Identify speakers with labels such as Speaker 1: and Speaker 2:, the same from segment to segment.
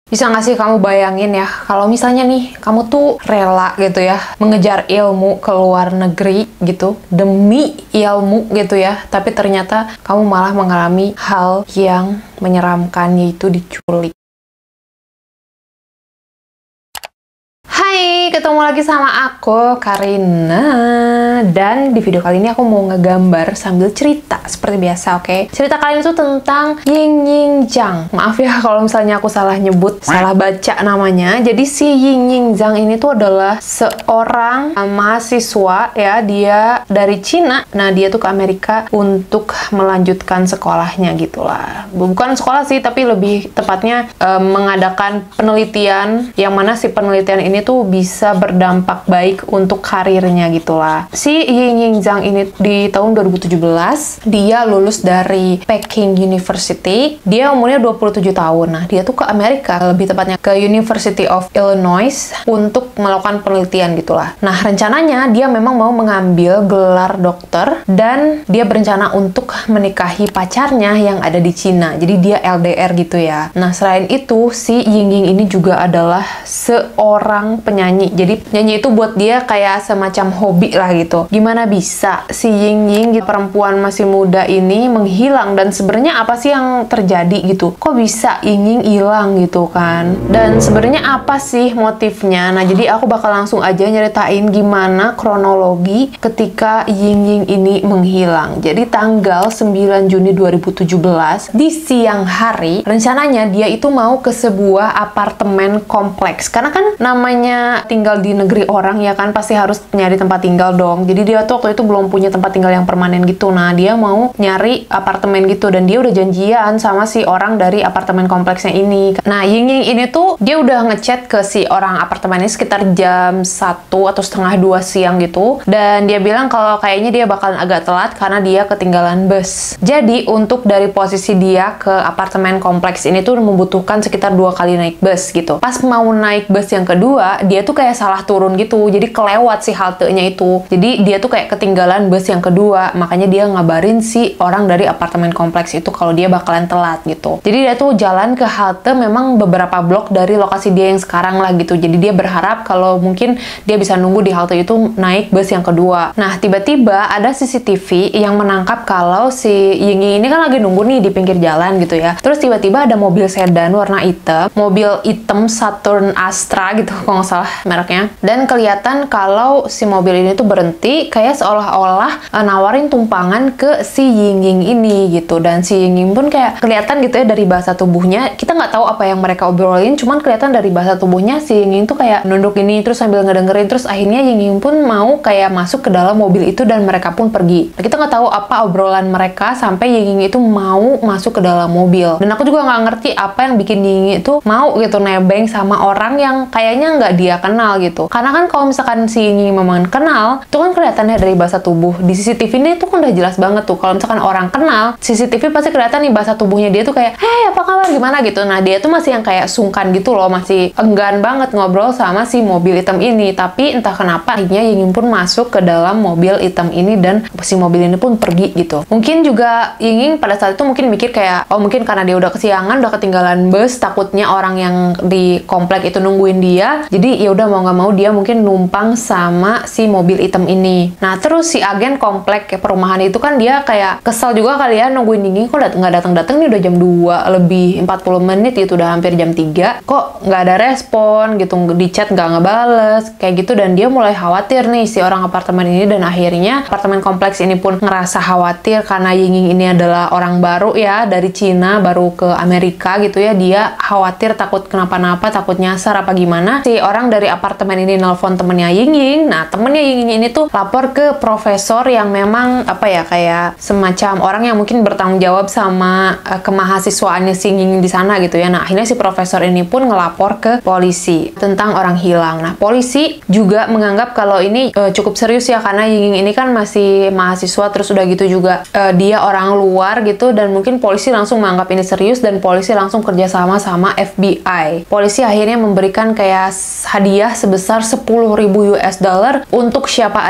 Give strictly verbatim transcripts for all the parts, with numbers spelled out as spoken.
Speaker 1: Bisa nggak sih kamu bayangin ya, kalau misalnya nih, kamu tuh rela gitu ya, mengejar ilmu ke luar negeri gitu, demi ilmu gitu ya, tapi ternyata kamu malah mengalami hal yang menyeramkan, yaitu diculik. Hai, ketemu lagi sama aku, Karina. Dan di video kali ini aku mau ngegambar sambil cerita seperti biasa, oke? Okay? Cerita kali ini tuh tentang Ying Ying Zhang. Maaf ya kalau misalnya aku salah nyebut, salah baca namanya. Jadi si Ying Ying Zhang ini tuh adalah seorang mahasiswa ya, dia dari Cina. Nah, dia tuh ke Amerika untuk melanjutkan sekolahnya gitulah. Bukan sekolah sih, tapi lebih tepatnya eh, mengadakan penelitian yang mana si penelitian ini tuh bisa berdampak baik untuk karirnya gitulah. Si Ying Ying Zhang ini di tahun dua ribu tujuh belas, dia lulus dari Peking University. Dia umurnya dua puluh tujuh tahun. Nah, dia tuh ke Amerika, lebih tepatnya ke University of Illinois untuk melakukan penelitian gitulah. Nah, rencananya dia memang mau mengambil gelar dokter dan dia berencana untuk menikahi pacarnya yang ada di Cina. Jadi dia L D R gitu ya. Nah, selain itu si Ying Ying ini juga adalah seorang penyanyi. Jadi nyanyi itu buat dia kayak semacam hobi lah gitu. Gimana bisa si Ying Ying, perempuan masih muda ini menghilang, dan sebenarnya apa sih yang terjadi gitu? Kok bisa Ying Ying hilang gitu kan? Dan sebenarnya apa sih motifnya? Nah, jadi aku bakal langsung aja nyeritain gimana kronologi ketika Ying Ying ini menghilang. Jadi tanggal sembilan Juni dua ribu tujuh belas di siang hari, rencananya dia itu mau ke sebuah apartemen kompleks. Karena kan namanya tinggal di negeri orang ya kan, pasti harus nyari tempat tinggal dong. Jadi dia tuh waktu itu belum punya tempat tinggal yang permanen gitu. Nah, dia mau nyari apartemen gitu, dan dia udah janjian sama si orang dari apartemen kompleksnya ini. Nah, Ying Ying ini tuh dia udah ngechat ke si orang apartemen ini sekitar jam satu atau setengah dua siang gitu, dan dia bilang kalau kayaknya dia bakalan agak telat karena dia ketinggalan bus. Jadi untuk dari posisi dia ke apartemen kompleks ini tuh membutuhkan sekitar dua kali naik bus gitu. Pas mau naik bus yang kedua, dia tuh kayak salah turun gitu, jadi kelewat si haltenya itu. Jadi dia tuh kayak ketinggalan bus yang kedua, makanya dia ngabarin si orang dari apartemen kompleks itu kalau dia bakalan telat gitu. Jadi dia tuh jalan ke halte memang beberapa blok dari lokasi dia yang sekarang lah gitu. Jadi dia berharap kalau mungkin dia bisa nunggu di halte itu naik bus yang kedua. Nah, tiba-tiba ada C C T V yang menangkap kalau si Ying Ying ini kan lagi nunggu nih di pinggir jalan gitu ya. Terus tiba-tiba ada mobil sedan warna hitam, mobil hitam Saturn Astra gitu kalau nggak salah mereknya. Dan kelihatan kalau si mobil ini tuh berhenti kayak seolah-olah uh, nawarin tumpangan ke si Ying Ying ini gitu. Dan si Ying Ying pun kayak kelihatan gitu ya dari bahasa tubuhnya. Kita nggak tahu apa yang mereka obrolin, cuman kelihatan dari bahasa tubuhnya si Ying Ying tuh kayak nunduk ini terus sambil ngedengerin. Terus akhirnya Ying Ying pun mau kayak masuk ke dalam mobil itu dan mereka pun pergi. Nah, kita nggak tahu apa obrolan mereka sampai Ying Ying itu mau masuk ke dalam mobil. Dan aku juga nggak ngerti apa yang bikin Ying Ying itu mau gitu nebeng sama orang yang kayaknya nggak dia kenal gitu. Karena kan kalau misalkan si Ying Ying memang kenal, itu kan kelihatannya dari bahasa tubuh. Di C C T V ini tuh kan udah jelas banget tuh. Kalau misalkan orang kenal, C C T V pasti kelihatan nih bahasa tubuhnya dia tuh kayak, "Hei, apa kabar? Gimana?" gitu. Nah, dia tuh masih yang kayak sungkan gitu loh, masih enggan banget ngobrol sama si mobil hitam ini. Tapi entah kenapa akhirnya Ying Ying pun masuk ke dalam mobil hitam ini dan si mobil ini pun pergi gitu. Mungkin juga Ying Ying pada saat itu mungkin mikir kayak, oh mungkin karena dia udah kesiangan, udah ketinggalan bus, takutnya orang yang di komplek itu nungguin dia. Jadi ya udah mau nggak mau dia mungkin numpang sama si mobil hitam ini. Nah, terus si agen komplek perumahan itu kan dia kayak kesel juga kali ya nungguin Ying Ying kok nggak datang-datang nih, udah jam dua lebih empat puluh menit gitu, udah hampir jam tiga. Kok nggak ada respon gitu, di chat nggak ngebales kayak gitu, dan dia mulai khawatir nih si orang apartemen ini. Dan akhirnya apartemen kompleks ini pun ngerasa khawatir karena Ying Ying ini adalah orang baru ya dari Cina, baru ke Amerika gitu ya. Dia khawatir takut kenapa-napa, takut nyasar apa gimana. Si orang dari apartemen ini nelpon temennya Ying Ying. Nah, temennya Ying Ying ini tuh lapor ke profesor yang memang apa ya, kayak semacam orang yang mungkin bertanggung jawab sama uh, kemahasiswaannya si Ying Ying di sana gitu ya. Nah, akhirnya si profesor ini pun ngelapor ke polisi tentang orang hilang. Nah, polisi juga menganggap kalau ini uh, cukup serius ya, karena Ying Ying ini kan masih mahasiswa, terus udah gitu juga uh, dia orang luar gitu, dan mungkin polisi langsung menganggap ini serius dan polisi langsung kerjasama sama F B I. Polisi akhirnya memberikan kayak hadiah sebesar sepuluh ribu U S dollar untuk siapa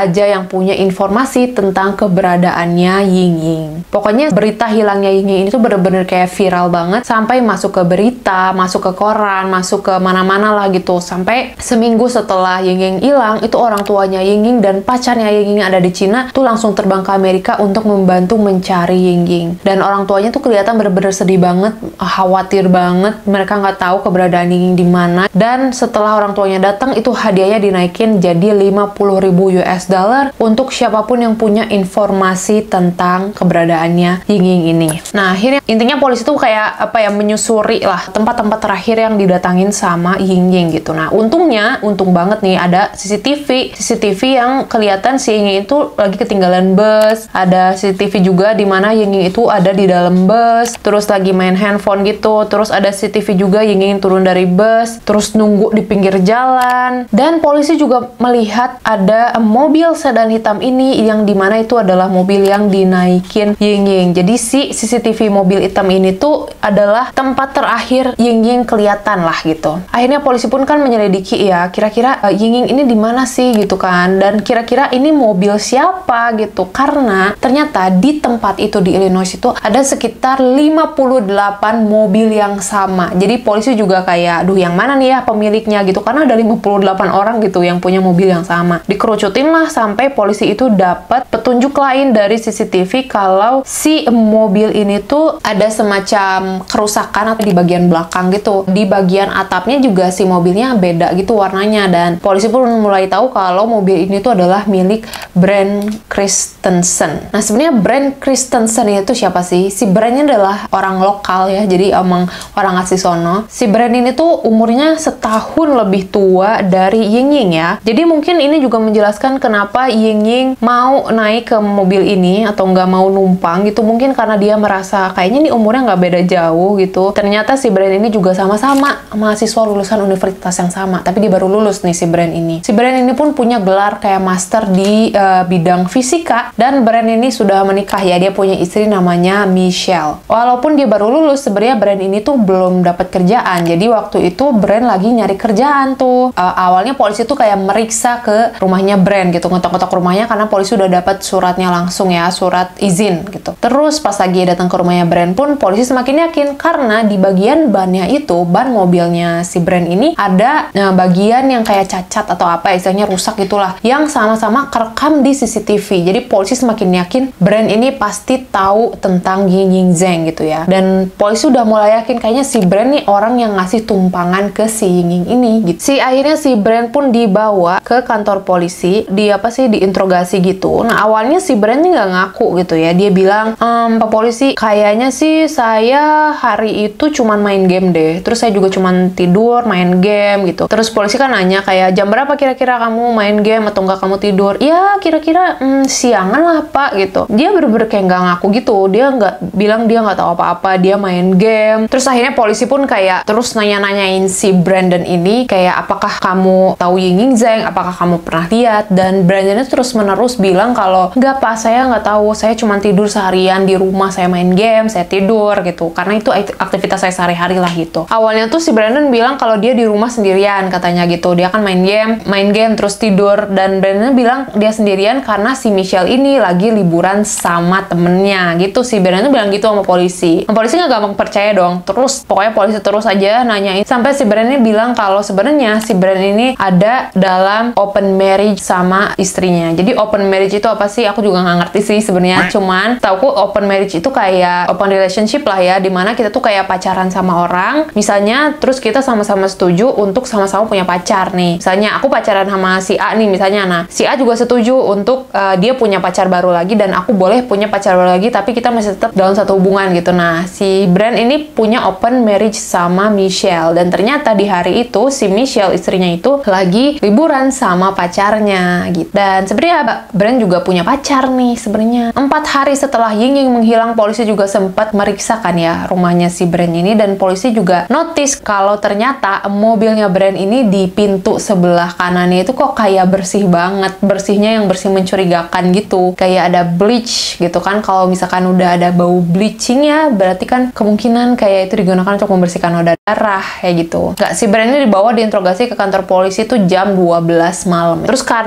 Speaker 1: aja yang punya informasi tentang keberadaannya Ying Ying. Pokoknya berita hilangnya Ying Ying ini tuh bener-bener kayak viral banget, sampai masuk ke berita, masuk ke koran, masuk ke mana-mana lah gitu. Sampai seminggu setelah Ying Ying hilang, itu orang tuanya Ying Ying dan pacarnya Ying Ying ada di Cina tuh langsung terbang ke Amerika untuk membantu mencari Ying Ying. Dan orang tuanya tuh kelihatan bener-bener sedih banget, khawatir banget, mereka nggak tahu keberadaan Ying Ying di mana. Dan setelah orang tuanya datang, itu hadiahnya dinaikin jadi lima puluh ribu U S dollar untuk siapapun yang punya informasi tentang keberadaannya Ying Ying ini. Nah, akhirnya intinya polisi tuh kayak apa ya, menyusuri lah tempat-tempat terakhir yang didatangin sama Ying Ying gitu. Nah, untungnya, untung banget nih ada C C T V. C C T V yang kelihatan si Ying Ying itu lagi ketinggalan bus. Ada C C T V juga di mana Ying Ying itu ada di dalam bus, terus lagi main handphone gitu. Terus ada C C T V juga Ying Ying turun dari bus, terus nunggu di pinggir jalan. Dan polisi juga melihat ada mobil sedan hitam ini yang dimana itu adalah mobil yang dinaikin Ying Ying. Jadi si C C T V mobil hitam ini tuh adalah tempat terakhir Ying Ying kelihatan lah gitu. Akhirnya polisi pun kan menyelidiki ya, kira-kira uh, Ying Ying ini di mana sih gitu kan, dan kira-kira ini mobil siapa gitu. Karena ternyata di tempat itu di Illinois itu ada sekitar lima puluh delapan mobil yang sama. Jadi polisi juga kayak, duh yang mana nih ya pemiliknya gitu, karena ada lima puluh delapan orang gitu yang punya mobil yang sama. Dikerucutin lah sampai polisi itu dapat petunjuk lain dari C C T V kalau si mobil ini tuh ada semacam kerusakan atau di bagian belakang gitu. Di bagian atapnya juga si mobilnya beda gitu warnanya, dan polisi pun mulai tahu kalau mobil ini tuh adalah milik Brent Christensen. Nah, sebenarnya Brent Christensen itu siapa sih? Si Brent ini adalah orang lokal ya, jadi emang orang asli sono. Si Brent ini tuh umurnya setahun lebih tua dari Ying Ying ya. Jadi mungkin ini juga menjelaskan kenapa Ying Ying mau naik ke mobil ini atau nggak mau numpang gitu. Mungkin karena dia merasa kayaknya nih umurnya nggak beda jauh gitu. Ternyata si Brent ini juga sama-sama mahasiswa lulusan universitas yang sama, tapi dia baru lulus nih si Brent ini. Si Brent ini pun punya gelar kayak master di uh, bidang fisika, dan Brent ini sudah menikah ya. Dia punya istri namanya Michelle. Walaupun dia baru lulus, sebenarnya Brent ini tuh belum dapat kerjaan. Jadi waktu itu Brent lagi nyari kerjaan tuh. Uh, awalnya polisi tuh kayak meriksa ke rumahnya Brent gitu, ngetok-ngetok rumahnya karena polisi udah dapat suratnya langsung ya, surat izin gitu. Terus pas lagi datang ke rumahnya Brent pun polisi semakin yakin karena di bagian bannya itu, ban mobilnya si Brent ini ada nah, bagian yang kayak cacat atau apa istilahnya rusak gitulah, yang sama-sama kerekam di C C T V. Jadi polisi semakin yakin Brent ini pasti tahu tentang Ying Ying Zheng gitu ya. Dan polisi udah mulai yakin kayaknya si Brent nih orang yang ngasih tumpangan ke si Ying Ying ini gitu. Si akhirnya si Brent pun dibawa ke kantor polisi, di apa sih diinterogasi gitu. Nah, awalnya si Brent nih nggak ngaku gitu ya. Dia bilang, ehm, Pak polisi, kayaknya sih saya hari itu cuman main game deh. Terus saya juga cuman tidur, main game gitu. Terus polisi kan nanya kayak, jam berapa kira-kira kamu main game atau nggak kamu tidur? Ya kira-kira hmm, siangan lah Pak gitu. Dia bener-bener kayak nggak ngaku gitu. Dia nggak bilang dia nggak tahu apa-apa. Dia main game. Terus akhirnya polisi pun kayak terus nanya-nanyain si Brandon ini kayak, apakah kamu tahu Ying Ying Zheng? Apakah kamu pernah lihat? Dan Brandon itu terus-menerus bilang kalau nggak Pak, saya nggak tahu. Saya cuma tidur seharian di rumah, saya main game, saya tidur gitu. Karena itu aktivitas saya sehari-hari lah gitu. Awalnya tuh si Brandon bilang kalau dia di rumah sendirian katanya gitu. Dia kan main game, main game terus tidur. Dan Brandon bilang dia sendirian karena si Michelle ini lagi liburan sama temennya gitu. Si Brandon bilang gitu sama polisi. Nah, polisi nggak gampang percaya dong. Terus pokoknya polisi terus aja nanyain sampai si Brandon bilang kalau sebenarnya si Brandon ini ada dalam open marriage sama istrinya. Jadi open marriage itu apa sih? Aku juga nggak ngerti sih sebenarnya. Cuman tauku open marriage itu kayak open relationship lah ya, dimana kita tuh kayak pacaran sama orang. Misalnya terus kita sama-sama setuju untuk sama-sama punya pacar nih. Misalnya aku pacaran sama si A nih misalnya. Nah, si A juga setuju untuk uh, dia punya pacar baru lagi dan aku boleh punya pacar baru lagi, tapi kita masih tetap dalam satu hubungan gitu. Nah, si Brand ini punya open marriage sama Michelle, dan ternyata di hari itu si Michelle istrinya itu lagi liburan sama pacarnya gitu. Dan sebenarnya Brand juga punya pacar nih sebenarnya. Empat hari setelah Ying Ying menghilang, polisi juga sempat meriksakan ya rumahnya si Brand ini, dan polisi juga notice kalau ternyata mobilnya Brand ini di pintu sebelah kanannya itu kok kayak bersih banget, bersihnya yang bersih mencurigakan gitu, kayak ada bleach gitu kan. Kalau misalkan udah ada bau bleaching ya berarti kan kemungkinan kayak itu digunakan untuk membersihkan noda darah kayak gitu. Nggak, si Brand ini dibawa diinterogasi ke kantor polisi itu jam dua belas malam. Terus karena di ruang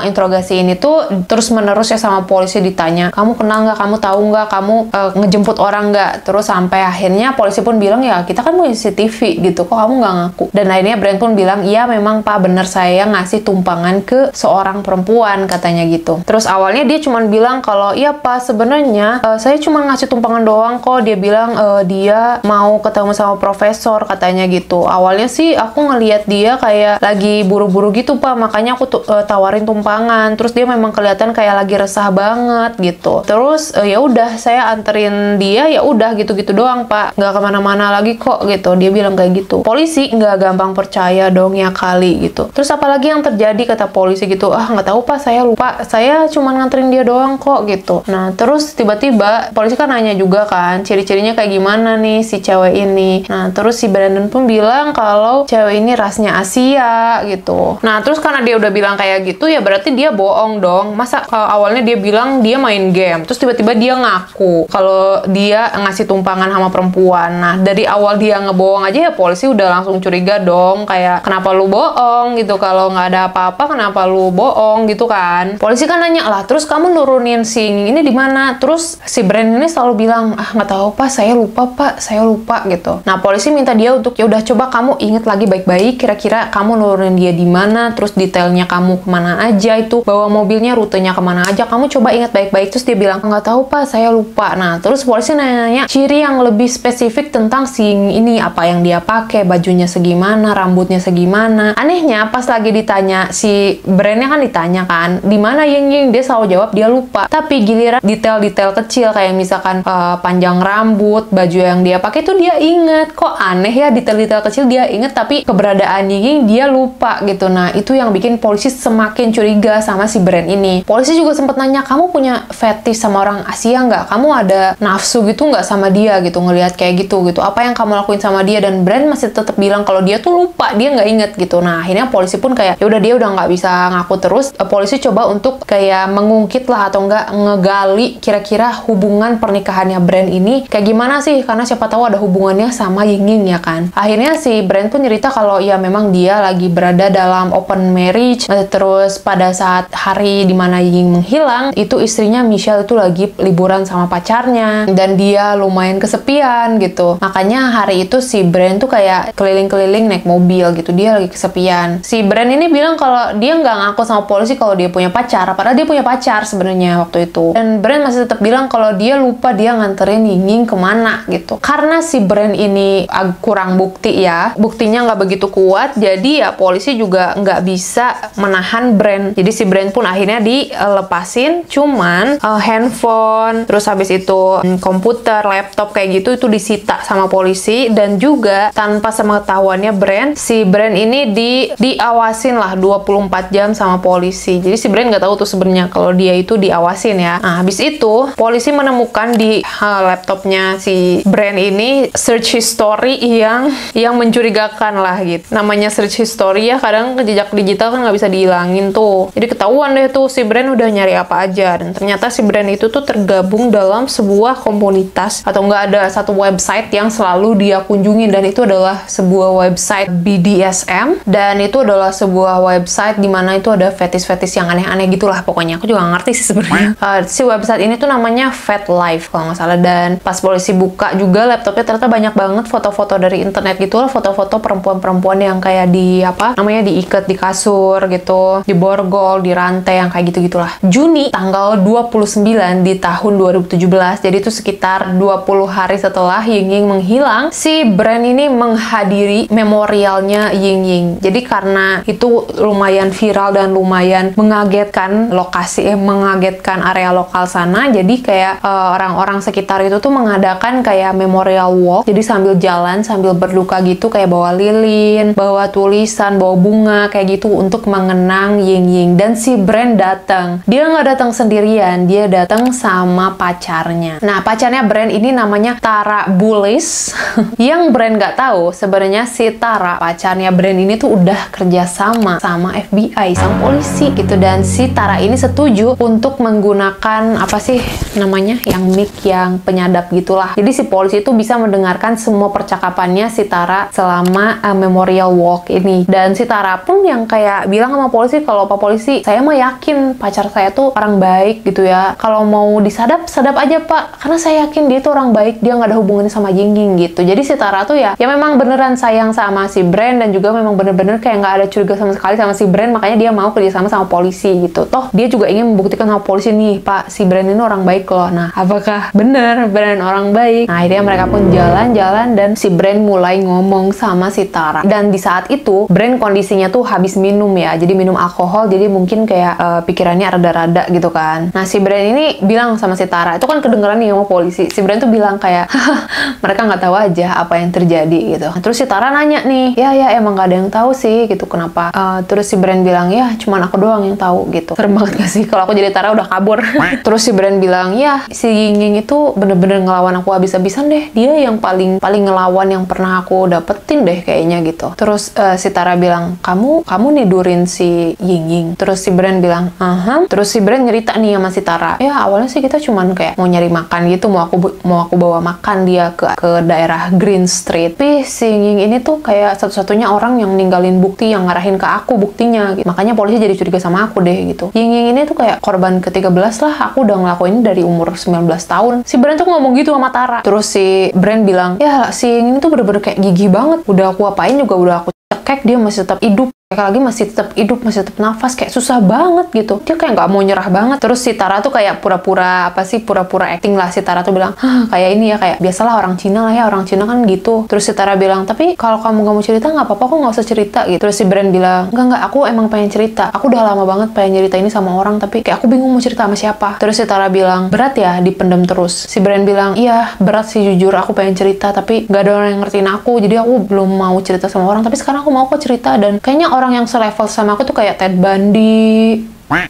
Speaker 1: ruang interogasi ini tuh terus menerus ya sama polisi ditanya, kamu kenal nggak, kamu tahu nggak, kamu uh, ngejemput orang nggak, terus sampai akhirnya polisi pun bilang ya kita kan punya C C T V gitu, kok kamu nggak ngaku. Dan akhirnya Brand pun bilang iya memang Pak, bener saya ngasih tumpangan ke seorang perempuan katanya gitu. Terus awalnya dia cuma bilang kalau iya Pak sebenarnya uh, saya cuma ngasih tumpangan doang kok. Dia bilang uh, dia mau ketemu sama profesor katanya gitu. Awalnya sih aku ngelihat dia kayak lagi buru-buru gitu Pak, makanya aku tuh uh, tawarin tumpangan. Terus dia memang kelihatan kayak lagi resah banget gitu. Terus uh, ya udah saya anterin dia, ya udah gitu-gitu doang Pak, nggak kemana-mana lagi kok gitu. Dia bilang kayak gitu. Polisi nggak gampang percaya dong ya kali gitu. Terus apalagi yang terjadi kata polisi gitu, ah nggak tahu Pak, saya lupa, saya cuma nganterin dia doang kok gitu. Nah terus tiba-tiba polisi kan nanya juga kan ciri-cirinya kayak gimana nih si cewek ini. Nah terus si Brandon pun bilang kalau cewek ini rasnya Asia gitu. Nah terus karena dia udah bilang kayak gitu ya berarti dia bohong dong. Masa uh, awalnya dia bilang dia main game, terus tiba-tiba dia ngaku kalau dia ngasih tumpangan sama perempuan. Nah dari awal dia ngebohong aja ya polisi udah langsung curiga dong, kayak kenapa lu bohong gitu, kalau nggak ada apa-apa kenapa lu bohong gitu kan. Polisi kan nanya lah, terus kamu nurunin si ini di mana? Terus si Brand ini selalu bilang ah nggak tahu Pak, saya lupa Pak, saya lupa gitu. Nah polisi minta dia untuk ya udah coba kamu inget lagi baik-baik, kira-kira kamu nurunin dia di mana, terus detailnya kamu kemana aja, itu bawa mobilnya rutenya kemana aja, kamu coba inget baik-baik. Terus dia bilang nggak tahu Pak, saya lupa. Nah terus polisi nanya ciri yang lebih spesifik tentang si ini, apa yang dia pakai, bajunya segimana, rambutnya segimana. Anehnya pas lagi ditanya si Brandnya kan ditanya kan di mana Ying Ying, dia selalu jawab dia lupa. Tapi giliran detail-detail kecil kayak misalkan uh, panjang rambut, baju yang dia pakai itu dia inget. Kok aneh ya, detail-detail kecil dia inget tapi keberadaan Ying Ying dia lupa gitu. Nah itu yang bikin polisi semakin curiga sama si Brand ini. Polisi juga sempat nanya, kamu punya fetish sama orang Asia nggak? Kamu ada nafsu gitu nggak sama dia gitu, ngelihat kayak gitu gitu? Apa yang kamu lakuin sama dia? Dan Brand masih tetap bilang kalau dia tuh lupa, dia nggak inget gitu. Nah akhirnya polisi pun kayak ya udah dia udah nggak bisa ngaku terus. Polisi coba untuk kayak mengungkit lah atau enggak ngegali kira-kira hubungan pernikahannya Brand ini kayak gimana sih, karena siapa tahu ada hubungannya sama Ying Ying ya kan. Akhirnya si Brand pun cerita kalau ya memang dia lagi berada dalam open marriage. Terus pada saat hari dimana Ying Ying menghilang itu istrinya Michelle itu lagi liburan sama pacarnya dan dia lumayan kesepian gitu. Makanya hari itu si Brand tuh kayak keliling-keliling naik mobil gitu, dia lagi kesepian. Si Brand ini bilang kalau dia nggak ngaku sama polisi kalau dia punya pacar, padahal dia punya pacar sebenarnya waktu itu. Dan Brand masih tetap bilang kalau dia lupa dia nganterin Ying Ying kemana gitu. Karena si Brand ini kurang bukti ya, buktinya nggak begitu kuat, jadi ya polisi juga nggak bisa menahan Brand. Jadi si Brand pun akhirnya dilepasin, cuman uh, handphone, terus habis itu um, komputer, laptop kayak gitu itu disita sama polisi. Dan juga tanpa sepengetahuannya Brand, si Brand ini di diawasin lah dua puluh empat jam sama polisi. Jadi si Brand nggak tahu tuh sebenarnya kalau dia itu diawasin ya. Nah habis itu polisi menemukan di uh, laptopnya si Brand ini search history yang yang mencurigakan lah gitu. Namanya search history ya, kadang jejak digital kan nggak bisa dihilangin tuh. Jadi ketahuan deh tuh si Brand udah nyari apa aja. Dan ternyata si Brand itu tuh tergabung dalam sebuah komunitas atau nggak ada satu website yang selalu dia kunjungi, dan itu adalah sebuah website B D S M, dan itu adalah sebuah website dimana itu ada fetis-fetis yang aneh-aneh gitulah pokoknya. Aku juga nggak ngerti sih sebenarnya. Uh, si website ini tuh namanya Fat Life kalau nggak salah. Dan pas polisi buka juga laptopnya ternyata banyak banget foto-foto dari internet gitu lah, foto-foto perempuan-perempuan yang kayak di apa namanya diikat di kasur gitu, diborgol, dirantai yang kayak gitu-gitulah. Juni tanggal dua puluh sembilan di tahun dua ribu tujuh belas, jadi itu sekitar dua puluh hari setelah Ying Ying menghilang, si Brand ini menghadiri memorialnya Ying Ying. Jadi karena itu lumayan viral dan lumayan mengagetkan lokasi, eh, mengagetkan area lokal sana, jadi kayak uh, orang-orang sekitar itu tuh mengadakan kayak memorial walk. Jadi sambil jalan sambil berduka gitu, kayak bawa lilin, bawa tulisan, bawa bunga kayak gitu untuk mengenang Ying Ying. Dan si Brand datang. Dia nggak datang sendirian, dia datang sama pacarnya. Nah pacarnya Brand ini namanya Tara Bullis. Yang Brand nggak tahu sebenarnya si Tara, pacarnya Brand ini tuh udah kerja sama sama F B I, sama polisi gitu. Dan si Tara ini setuju untuk menggunakan apa sih namanya, yang mic, yang penyadap gitulah. Jadi si polisi itu bisa mendengarkan semua percakapannya si Tara selama uh, memorial walk ini. Dan si Tara pun yang kayak bilang sama polisi kalau Pak polisi polisi, saya mah yakin pacar saya tuh orang baik gitu ya. Kalau mau disadap, sadap aja Pak, karena saya yakin dia tuh orang baik, dia nggak ada hubungannya sama Ying Ying gitu. Jadi si Tara tuh ya, ya memang beneran sayang sama si Brand, dan juga memang bener-bener kayak nggak ada curiga sama sekali sama si Brand, makanya dia mau kerjasama sama polisi gitu. Toh dia juga ingin membuktikan sama polisi nih, Pak, si Brand ini orang baik loh. Nah, apakah bener Brand orang baik? Nah, akhirnya mereka pun jalan-jalan dan si Brand mulai ngomong sama si Tara. Dan di saat itu Brand kondisinya tuh habis minum ya, jadi minum alkohol, jadi mungkin kayak uh, pikirannya rada-rada gitu kan. Nah, si Brand ini bilang sama si Tara, itu kan kedengeran nih sama polisi. Si Brand tuh bilang kayak, mereka nggak tahu aja apa yang terjadi gitu. Nah, terus si Tara nanya nih, ya ya emang nggak ada yang tahu sih gitu, kenapa? Uh, terus si Brand bilang, ya cuman aku doang yang tahu gitu. Serem banget gak sih kalau aku jadi Tara udah kabur. Terus si Brand bilang, ya si Ying Ying itu bener-bener ngelawan aku habis-habisan deh. Dia yang paling paling ngelawan yang pernah aku dapetin deh kayaknya gitu. Terus uh, si Tara bilang, kamu kamu nidurin si Ying Ying. Terus si Brand bilang, aha. Terus si Brand nyerita nih sama si Tara, ya awalnya sih kita cuman kayak mau nyari makan gitu, mau aku mau aku bawa makan dia ke ke daerah Green Street. Tapi si Ying Ying ini tuh kayak satu-satunya orang yang ninggalin bukti, yang ngarahin ke aku buktinya gitu. Makanya polisi jadi curiga sama aku deh gitu. Ying Ying ini tuh kayak korban ke tiga belas lah, aku udah ngelakuin dari umur sembilan belas tahun. Si Brand tuh ngomong gitu sama Tara. Terus si Brand bilang, ya si Ying ini tuh bener-bener kayak gigih banget. Udah aku apain juga udah aku cekek, dia masih tetap hidup. Kayak lagi masih tetap hidup, masih tetap nafas, kayak susah banget gitu. Dia kayak nggak mau nyerah banget. Terus si Tara tuh kayak pura-pura apa sih, pura-pura acting lah. Si Tara tuh bilang, hah kayak ini ya, kayak biasalah orang Cina lah ya, orang Cina kan gitu. Terus si Tara bilang, tapi kalau kamu nggak mau cerita nggak apa-apa, aku nggak usah cerita gitu. Terus si Brand bilang, enggak enggak, aku emang pengen cerita. Aku udah lama banget pengen cerita ini sama orang, tapi kayak aku bingung mau cerita sama siapa. Terus si Tara bilang, berat ya dipendam terus. Si Brand bilang, iya berat sih jujur, aku pengen cerita tapi nggak ada orang yang ngertiin aku, jadi aku belum mau cerita sama orang. Tapi sekarang aku mau kok cerita, dan kayaknya orang yang selevel sama aku tuh kayak Ted Bundy.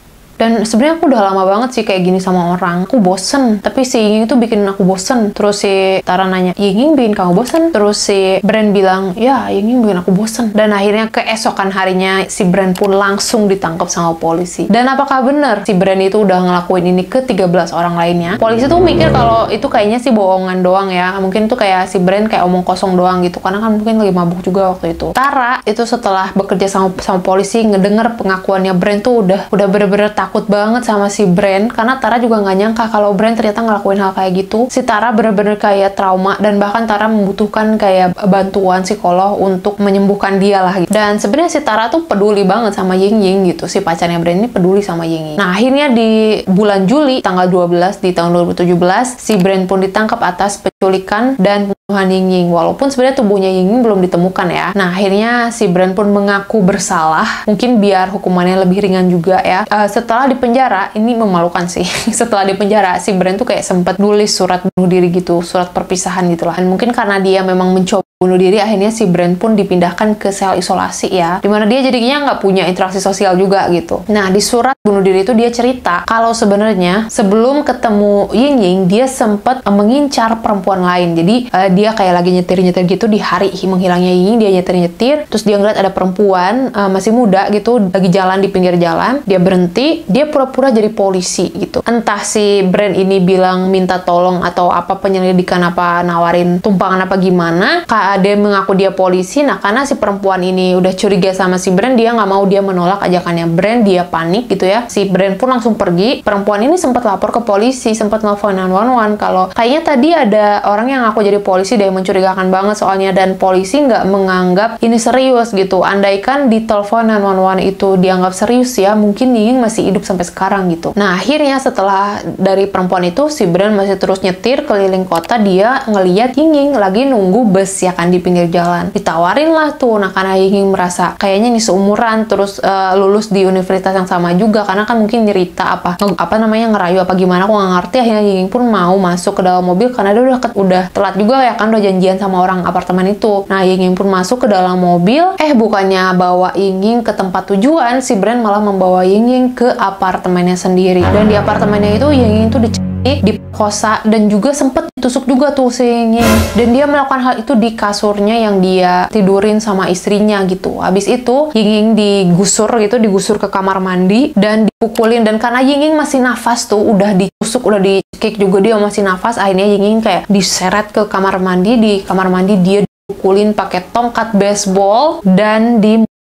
Speaker 1: Dan sebenarnya aku udah lama banget sih kayak gini sama orang. Aku bosen. Tapi si Ying Ying itu bikin aku bosen. Terus si Tara nanya, Ying Ying bikin kamu bosen? Terus si Brand bilang, ya Ying Ying bikin aku bosen. Dan akhirnya keesokan harinya si Brand pun langsung ditangkap sama polisi. Dan apakah benar si Brand itu udah ngelakuin ini ke tiga belas orang lainnya? Polisi tuh mikir kalau itu kayaknya sih bohongan doang ya. Mungkin itu kayak si Brand kayak omong kosong doang gitu. Karena kan mungkin lagi mabuk juga waktu itu. Tara itu setelah bekerja sama, sama polisi, ngedenger pengakuannya Brand tuh udah udah bener-bener takut takut banget sama si Brand, karena Tara juga nggak nyangka kalau Brand ternyata ngelakuin hal kayak gitu. Si Tara bener-bener kayak trauma, dan bahkan Tara membutuhkan kayak bantuan psikolog untuk menyembuhkan dia lah gitu. Dan sebenarnya si Tara tuh peduli banget sama Ying Ying gitu. Si pacarnya Brand ini peduli sama Ying Ying. Nah, akhirnya di bulan Juli tanggal dua belas di tahun dua ribu tujuh belas, si Brand pun ditangkap atas penculikan dan pembunuhan Ying Ying. Walaupun sebenarnya tubuhnya Ying Ying belum ditemukan ya. Nah, akhirnya si Brand pun mengaku bersalah. Mungkin biar hukumannya lebih ringan juga ya. Uh, setelah di penjara, ini memalukan sih. Setelah di penjara, si Brand tuh kayak sempat nulis surat bunuh diri gitu, surat perpisahan gitu lah. Dan mungkin karena dia memang mencoba bunuh diri, akhirnya si Brand pun dipindahkan ke sel isolasi ya, dimana dia jadinya nggak punya interaksi sosial juga gitu. Nah, di surat bunuh diri itu dia cerita kalau sebenarnya sebelum ketemu Ying Ying, dia sempat uh, mengincar perempuan lain. Jadi uh, dia kayak lagi nyetir-nyetir gitu di hari menghilangnya Ying Ying, dia nyetir-nyetir, terus dia ngeliat ada perempuan uh, masih muda gitu, lagi jalan di pinggir jalan, dia berhenti, dia pura-pura jadi polisi gitu. Entah si Brand ini bilang minta tolong atau apa, penyelidikan apa, nawarin tumpangan apa gimana, dia mengaku dia polisi. Nah, karena si perempuan ini udah curiga sama si Brand, dia nggak mau, dia menolak ajakannya Brand, dia panik gitu ya. Si Brand pun langsung pergi. Perempuan ini sempat lapor ke polisi, sempat nelfon satu satu satu kalau kayaknya tadi ada orang yang ngaku jadi polisi deh, mencurigakan banget soalnya, dan polisi nggak menganggap ini serius gitu. Andaikan di telepon satu satu satu itu dianggap serius ya, mungkin Ying Ying masih hidup sampai sekarang gitu. Nah, akhirnya setelah dari perempuan itu, si Brand masih terus nyetir keliling kota, dia ngeliat Ying Ying lagi nunggu bus ya kan di pinggir jalan. Ditawarin lah tuh. Nah, karena Ying Ying merasa kayaknya nih seumuran, terus uh, lulus di universitas yang sama juga, karena kan mungkin nyerita apa apa namanya ngerayu apa gimana, aku nggak ngerti. Akhirnya Ying Ying pun mau masuk ke dalam mobil karena dia udah udah telat juga ya kan, udah janjian sama orang apartemen itu. Nah, Ying Ying pun masuk ke dalam mobil. Eh, bukannya bawa Ying Ying ke tempat tujuan, si Brand malah membawa Ying Ying ke apartemennya sendiri. Dan di apartemennya itu Ying Ying tuh dicek, diperkosa, dan juga sempet ditusuk juga tuh si Ying Ying. Dan dia melakukan hal itu di kasurnya yang dia tidurin sama istrinya gitu. Habis itu Ying Ying digusur gitu, digusur ke kamar mandi dan dipukulin. Dan karena Ying Ying masih nafas tuh, udah ditusuk, udah dicekik juga, dia masih nafas, akhirnya Ying Ying kayak diseret ke kamar mandi. Di kamar mandi dia dipukulin pakai tongkat baseball dan di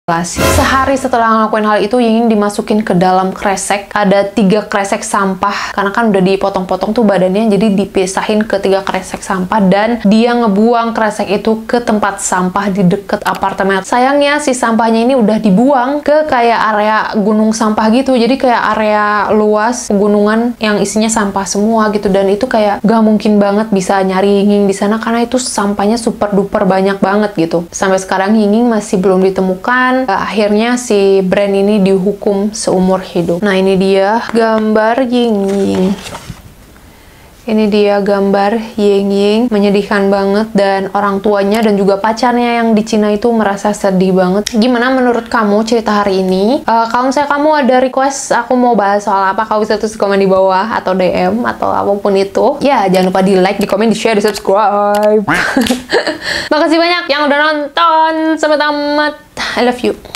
Speaker 1: Sehari setelah ngelakuin hal itu, Ying Ying dimasukin ke dalam kresek. Ada tiga kresek sampah, karena kan udah dipotong-potong tuh badannya, jadi dipisahin ke tiga kresek sampah, dan dia ngebuang kresek itu ke tempat sampah di deket apartemen. Sayangnya si sampahnya ini udah dibuang ke kayak area gunung sampah gitu, jadi kayak area luas pegunungan yang isinya sampah semua gitu, dan itu kayak gak mungkin banget bisa nyari Ying Ying di sana karena itu sampahnya super duper banyak banget gitu. Sampai sekarang Ying Ying masih belum ditemukan. Akhirnya si brand ini dihukum seumur hidup. Nah, ini dia gambar Ying Ying. Ini dia gambar Ying Ying, menyedihkan banget, dan orang tuanya dan juga pacarnya yang di Cina itu merasa sedih banget. Gimana menurut kamu cerita hari ini? Uh, kalau misalnya kamu ada request aku mau bahas soal apa, kamu bisa tulis di komen di bawah atau D M atau apapun itu. Ya, jangan lupa di like, di komen, di share, di subscribe. Makasih banyak yang udah nonton sampai tamat. I love you.